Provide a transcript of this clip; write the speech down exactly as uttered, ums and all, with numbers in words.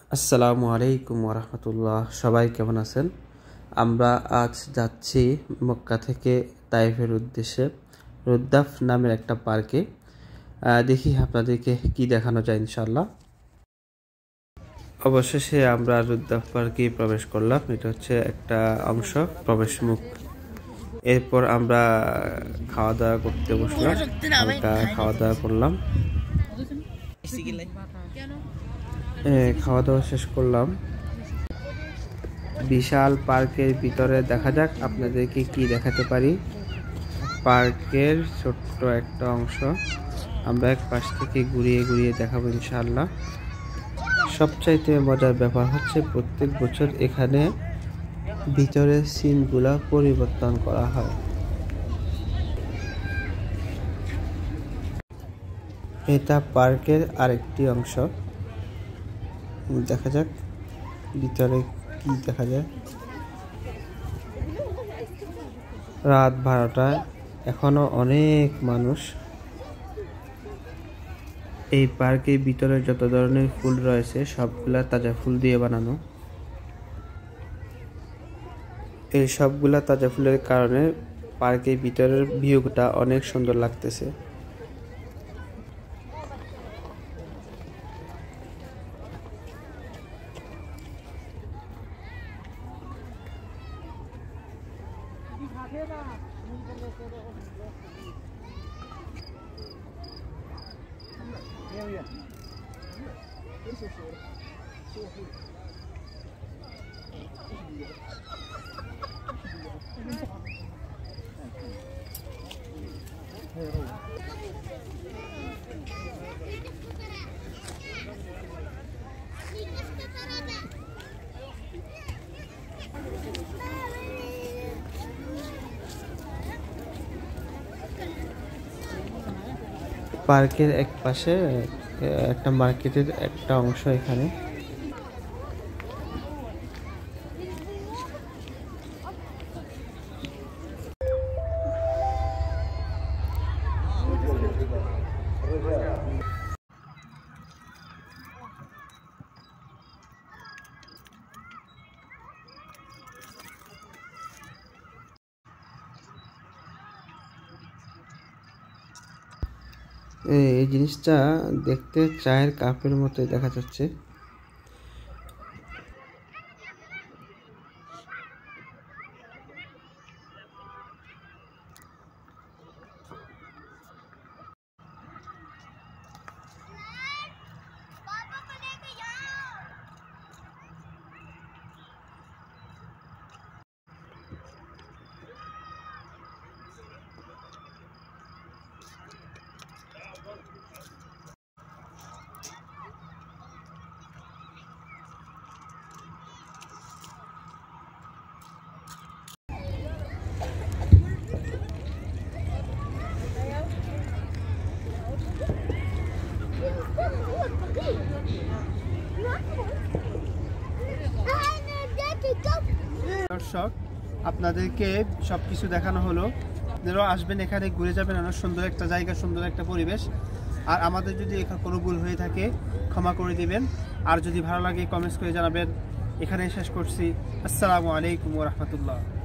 আসসালামু আলাইকুম ওয়া রাহমাতুল্লাহ। সবাই কেমন আছেন? আমরা আজ যাচ্ছি মক্কা থেকে তায়েফের উদ্দেশ্যে রুদ্দাফ নামের একটা পার্কে। দেখি আপনাদেরকে কি দেখানো যায় ইনশাআল্লাহ। অবশেষে আমরা রুদ্দাফ পার্কে প্রবেশ করলাম। এটা হচ্ছে একটা অংশ, প্রবেশ মুখ। এরপর আমরা খাওয়া দাওয়া করতে বসলাম, হালকা খাওয়া দাওয়া করলাম। খাওয়া দাওয়া শেষ করলাম। বিশাল পার্কের ভিতরে দেখা যাক আপনাদেরকে কি দেখাতে পারি। পার্কের ছোট্ট একটা অংশ আমরা এক পাশ থেকে ঘুরিয়ে ঘুরিয়ে দেখাবো ইনশাআল্লাহ। সবচাইতে মজার ব্যাপার হচ্ছে প্রত্যেক বছর এখানে ভিতরের সিনগুলা পরিবর্তন করা হয়। এটা পার্কের আরেকটি অংশ, দেখা যাক ভিতরে কি দেখা যায়। রাত বারোটায় এখনো অনেক মানুষ। এই পার্কের ভিতরে যত ধরনের ফুল রয়েছে সবগুলা তাজা ফুল দিয়ে বানানো। এই সবগুলা তাজা ফুলের কারণে পার্কের ভিতরের ভিউটা অনেক সুন্দর লাগতেছে। পার্কের এক পাশে একটা মার্কেটের একটা অংশ এখানে। এই জিনিসটা দেখতে চায়ের কাপের মতো দেখা যাচ্ছে। দর্শক, আপনাদেরকে সবকিছু দেখানো হলো। আপনারাও আসবেন, এখানে ঘুরে যাবেন। অনেক সুন্দর একটা জায়গা, সুন্দর একটা পরিবেশ। আর আমাদের যদি এখানে কোনো ভুল হয়ে থাকে ক্ষমা করে দিবেন। আর যদি ভালো লাগে কমেন্টস করে জানাবেন। এখানে শেষ করছি। আসসালামু আলাইকুম ওয়া রাহমাতুল্লাহ।